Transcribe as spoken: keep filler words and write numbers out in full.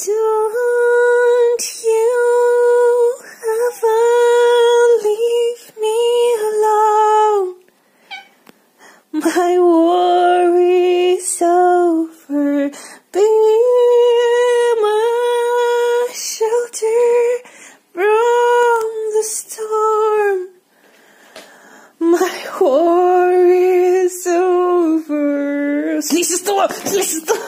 Don't you ever leave me alone. My worries over. Be my shelter from the storm. My war is over. Слизь из того! Слизь из того!